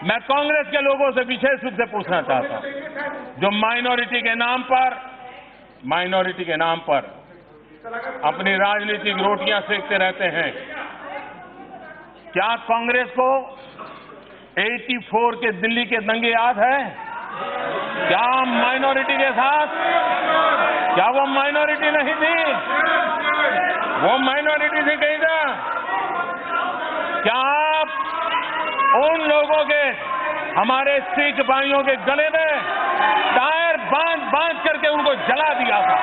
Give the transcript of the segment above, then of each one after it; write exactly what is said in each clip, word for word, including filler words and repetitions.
मैं कांग्रेस के लोगों से विशेष रूप से पूछना चाहता हूं, जो माइनॉरिटी के नाम पर माइनॉरिटी के नाम पर अपनी राजनीतिक रोटियां सेकते रहते हैं, क्या कांग्रेस को चौरासी के दिल्ली के दंगे याद है? क्या माइनॉरिटी के साथ, क्या वो माइनॉरिटी नहीं थी? वो माइनॉरिटी से कहीं था? क्या आप उन लोगों के, हमारे सिख भाइयों के गले में टायर बांध बांध करके उनको जला दिया था?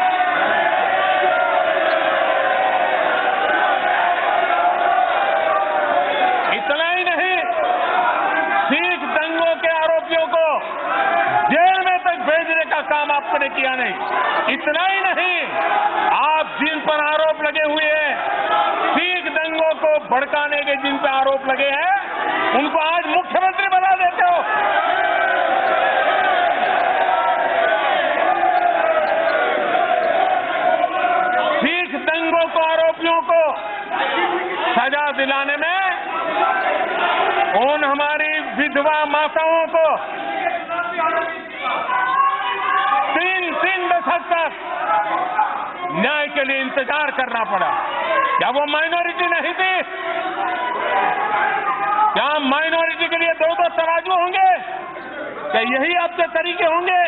इतना ही नहीं, सिख दंगों के आरोपियों को जेल में तक भेजने का काम आपने किया नहीं। इतना ही नहीं, आप जिन पर आरोप लगे हुए हैं, सिख दंगों को भड़काने के जिन पर आरोप लगे हैं, उनको आज मुख्यमंत्री बना देते हो। सिख दंगों को आरोपियों को सजा दिलाने में उन हमारी विधवा माताओं को तीन तीन दशक तक न्याय के लिए इंतजार करना पड़ा। क्या वो माइनॉरिटी नहीं थी? क्या माइनॉरिटी के लिए दो दो तराजू होंगे? क्या यही आपके तरीके होंगे?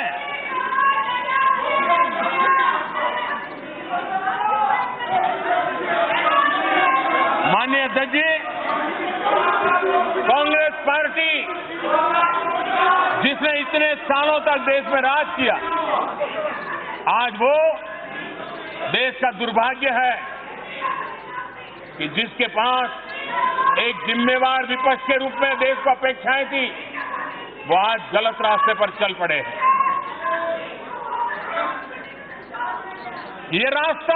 माननीय अध्यक्ष जी, कांग्रेस पार्टी जिसने इतने सालों तक देश में राज किया, आज वो देश का दुर्भाग्य है कि जिसके पास एक जिम्मेवार विपक्ष के रूप में देश को अपेक्षाएं थी, वो आज गलत रास्ते पर चल पड़े हैं। ये रास्ता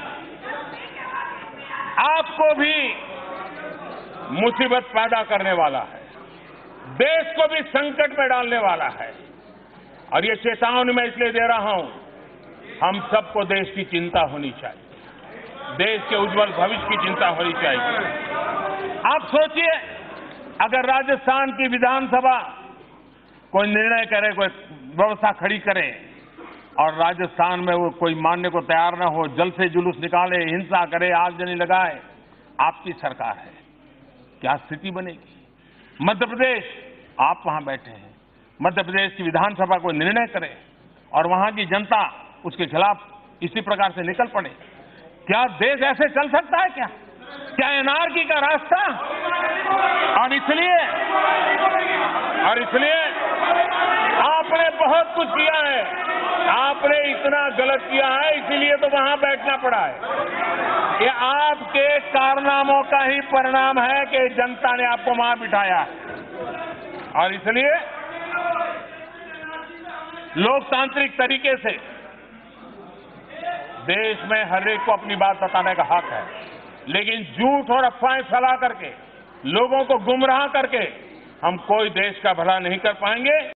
आपको भी मुसीबत पैदा करने वाला है, देश को भी संकट में डालने वाला है। और ये चेतावनी मैं इसलिए दे रहा हूं, हम सबको देश की चिंता होनी चाहिए, देश के उज्जवल भविष्य की चिंता होनी चाहिए। आप सोचिए, अगर राजस्थान की विधानसभा कोई निर्णय करे, कोई व्यवस्था खड़ी करे और राजस्थान में वो कोई मानने को तैयार ना हो, जल से जुलूस निकाले, हिंसा करे, आगजनी लगाए, आपकी सरकार है, क्या स्थिति बनेगी? मध्य प्रदेश, आप वहां बैठे हैं, मध्य प्रदेश की विधानसभा कोई निर्णय करे और वहां की जनता उसके खिलाफ इसी प्रकार से निकल पड़े, क्या देश ऐसे चल सकता है? क्या क्या एनआरकी का रास्ता? और इसलिए और इसलिए आपने बहुत कुछ किया है, आपने इतना गलत किया है, इसीलिए तो वहां बैठना पड़ा है। ये आपके कारनामों का ही परिणाम है कि जनता ने आपको वहां बिठाया है। और इसलिए लोकतांत्रिक तरीके से देश में हर एक को अपनी बात बताने का हक है, लेकिन झूठ और अफवाहें फैला करके, लोगों को गुमराह करके हम कोई देश का भला नहीं कर पाएंगे।